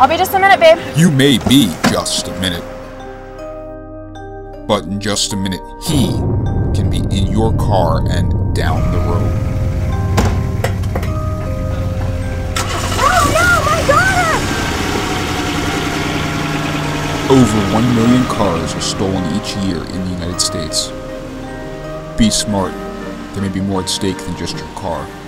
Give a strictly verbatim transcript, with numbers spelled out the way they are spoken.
I'll be just a minute, babe. You may be just a minute. But in just a minute, he can be in your car and down the road. Oh no, my daughter! Over one million cars are stolen each year in the United States. Be smart. There may be more at stake than just your car.